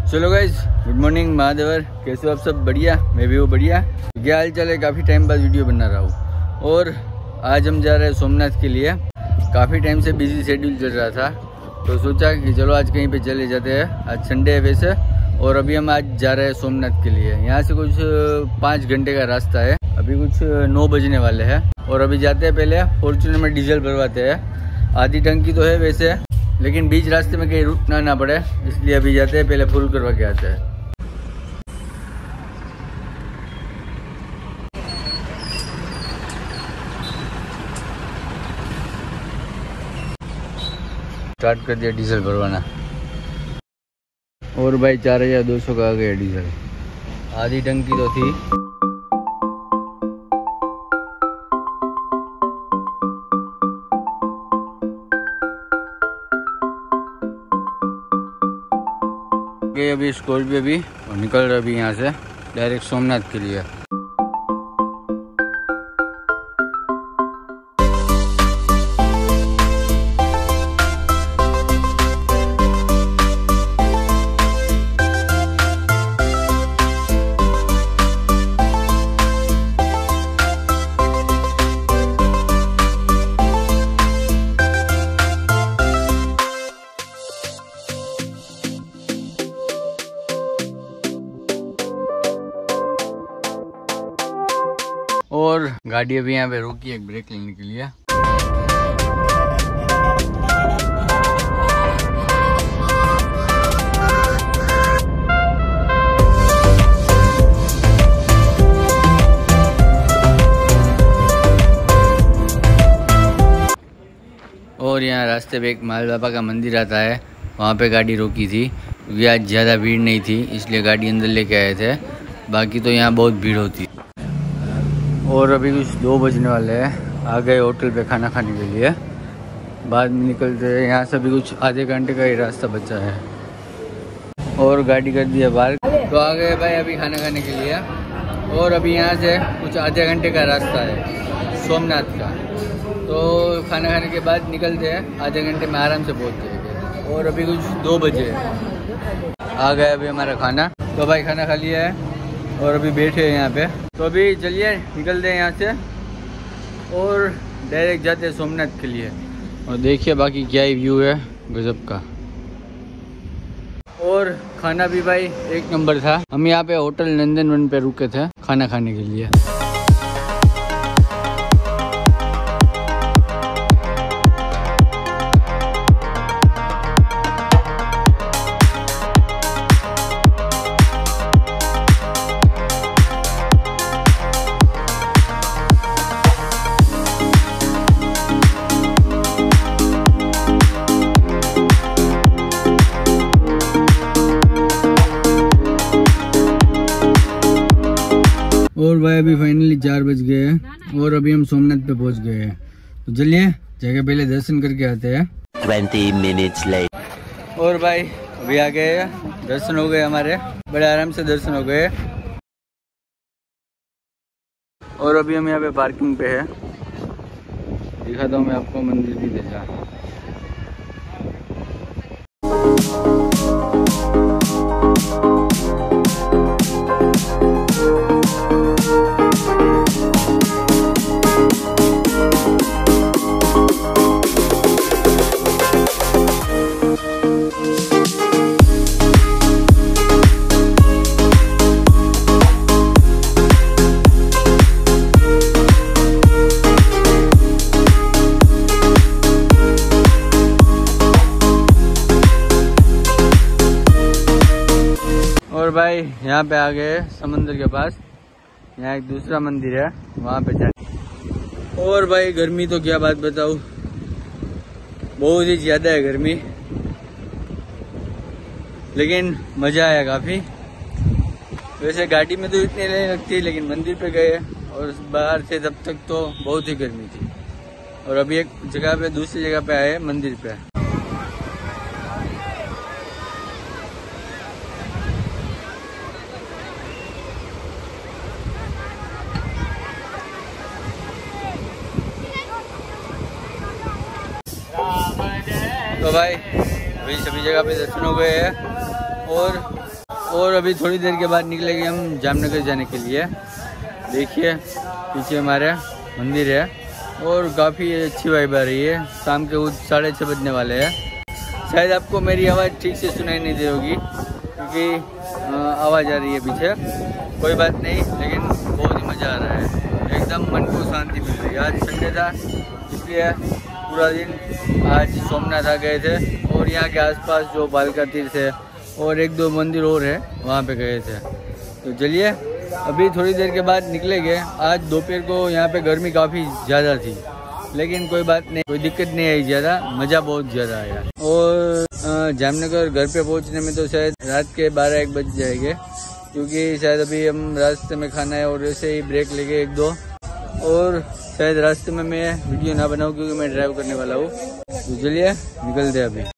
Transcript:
चलो guys, good morning महादेवर। कैसे हो आप सब? बढ़िया, मैं भी हूँ बढ़िया। क्या हाल चाल है? काफ़ी टाइम बाद वीडियो बना रहा हूँ। और आज हम जा रहे हैं सोमनाथ के लिए। काफ़ी टाइम से बिजी शेड्यूल चल रहा था, तो सोचा कि चलो आज कहीं पे चले जाते हैं। आज संडे है वैसे, और अभी हम आज जा रहे हैं सोमनाथ के लिए। यहाँ से कुछ 5 घंटे का रास्ता है। अभी कुछ 9 बजने वाले हैं और अभी जाते हैं पहले फॉर्च्यूनर में डीजल भरवाते हैं। आधी टंकी तो है वैसे, लेकिन बीच रास्ते में कहीं रुकना ना पड़े, इसलिए अभी जाते हैं पहले फुल करवा के आते हैं। स्टार्ट कर दिया डीजल भरवाना, और भाई 4200 का आ गया डीजल। आधी टंकी तो थी। अभी स्कॉर्पियो भी और निकल रहा अभी यहाँ से डायरेक्ट सोमनाथ के लिए। और गाड़ी अभी यहाँ पे रुकी है एक ब्रेक लेने के लिए। और यहाँ रास्ते पे एक माल बाबा का मंदिर आता है, वहाँ पे गाड़ी रोकी थी क्योंकि आज ज़्यादा भीड़ नहीं थी, इसलिए गाड़ी अंदर लेके आए थे। बाकी तो यहाँ बहुत भीड़ होती। और अभी कुछ 2 बजने वाले हैं। आ गए होटल पे खाना खाने के लिए। बाद में निकलते हैं यहाँ से। भी कुछ आधे घंटे का ही रास्ता बचा है और गाड़ी कर दी है बाहर। तो आ गए भाई अभी खाना खाने के लिए। और अभी यहाँ से कुछ आधे घंटे का रास्ता है सोमनाथ का। तो खाना खाने के बाद निकलते हैं, आधे घंटे में आराम से पहुँच जाएंगे। और अभी कुछ 2 बजे आ गए अभी हमारा खाना। तो भाई खाना खा लिया है और अभी बैठे हैं यहाँ पे। तो अभी चलिए निकलते हैं यहाँ से और डायरेक्ट जाते हैं सोमनाथ के लिए। और देखिए बाकी क्या ही व्यू है गजब का। और खाना भी भाई 1 नंबर था। हम यहाँ पे होटल नंदनवन पे रुके थे खाना खाने के लिए। और भाई अभी फाइनली 4 बज गए हैं और अभी हम सोमनाथ पे पहुंच गए हैं। तो चलिए जगह पहले दर्शन करके आते हैं। 20 minutes late। और भाई अभी आ गए हैं, दर्शन हो गए हमारे, बड़े आराम से दर्शन हो गए। और अभी हम यहाँ पे पार्किंग पे है। दिखाता हूँ मैं आपको मंदिर भी देखा। और भाई यहाँ पे आ गए समंदर के पास। यहाँ एक दूसरा मंदिर है, वहाँ पे जाए। और भाई गर्मी तो क्या बात बताऊँ, बहुत ही ज़्यादा है गर्मी, लेकिन मज़ा आया काफ़ी। वैसे गाड़ी में तो इतनी नहीं लगती, लेकिन मंदिर पे गए और बाहर से तब तक तो बहुत ही गर्मी थी। और अभी एक जगह पे, दूसरी जगह पे आए मंदिर पे। तो भाई अभी सभी जगह पे दर्शन हो गए हैं और और अभी थोड़ी देर के बाद निकलेंगे हम जामनगर जाने के लिए। देखिए पीछे हमारे मंदिर है और काफ़ी अच्छी वाइब आ रही है। शाम के 6:30 बजने वाले हैं। शायद आपको मेरी आवाज़ ठीक से सुनाई नहीं दे होगी क्योंकि आवाज़ आ रही है पीछे। कोई बात नहीं, लेकिन बहुत ही मज़ा आ रहा है। एकदम मन को शांति मिल रही है। आज संडे था इसलिए पूरा दिन आज सोमनाथ आ गए थे और यहाँ के आसपास जो बालका तीर्थ है और 1-2 मंदिर और है वहाँ पे गए थे। तो चलिए अभी थोड़ी देर के बाद निकलेंगे। आज दोपहर को यहाँ पे गर्मी काफ़ी ज़्यादा थी, लेकिन कोई बात नहीं, कोई दिक्कत नहीं आई ज़्यादा, मज़ा बहुत ज़्यादा आया। और जामनगर घर पे पहुँचने में तो शायद रात के 12-1 बज जाएंगे क्योंकि शायद अभी हम रास्ते में खाना है और ऐसे ही ब्रेक लेंगे 1-2 और शायद रास्ते में मैं वीडियो ना बनाऊँ क्योंकि मैं ड्राइव करने वाला हूँ। तो चलिए निकलते हैं अभी।